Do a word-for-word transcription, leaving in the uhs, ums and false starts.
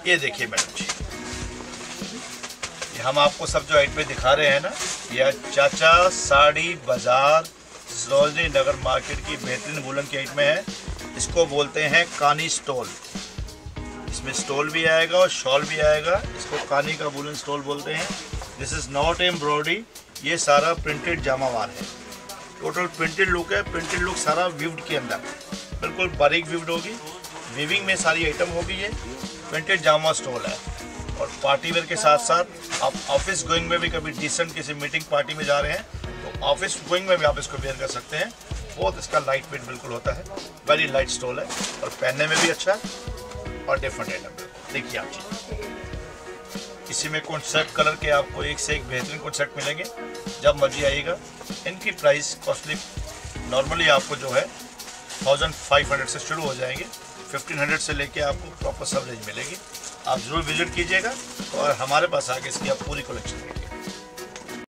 ये देखिए मैडम जी, ये हम आपको सब जो आइटमें दिखा रहे हैं ना, यह चाचा साड़ी बाजार सरोजनी नगर मार्केट की बेहतरीन वुलन की आइटमें है। इसको बोलते हैं कानी स्टोल। इसमें स्टोल भी आएगा और शॉल भी आएगा। इसको कानी का वुलन स्टोल बोलते हैं। दिस इज नॉट एम्ब्रॉयडरी, ये सारा प्रिंटेड जामावार है। टोटल प्रिंटेड लुक है। प्रिंटेड लुक सारा विव्ड के अंदर बिल्कुल बारीक विव्ड होगी। वीविंग में सारी आइटम होगी। ये प्रिंटेड जामा स्टोल है और पार्टी वेयर के साथ साथ आप ऑफिस गोइंग में भी कभी डिसेंट किसी मीटिंग पार्टी में जा रहे हैं तो ऑफिस गोइंग में भी आप इसको वेयर कर सकते हैं। बहुत इसका लाइट वेट बिल्कुल होता है। वेरी लाइट स्टोल है और पहनने में भी अच्छा है और डिफरेंट आइटम। देखिए आप जी, इसी में कॉन्सेप्ट कलर के आपको एक से एक बेहतरीन कॉन्सेप्ट मिलेंगे। जब मर्जी आइएगा। इनकी प्राइस कॉस्टली नॉर्मली आपको जो है थाउजेंड फाइव हंड्रेड से शुरू हो जाएंगे। फिफ्टीन हंड्रेड से लेके आपको प्रॉपर सब रेंज मिलेगी। आप ज़रूर विजिट कीजिएगा और हमारे पास आके इसकी आप पूरी कलेक्शन देखिए।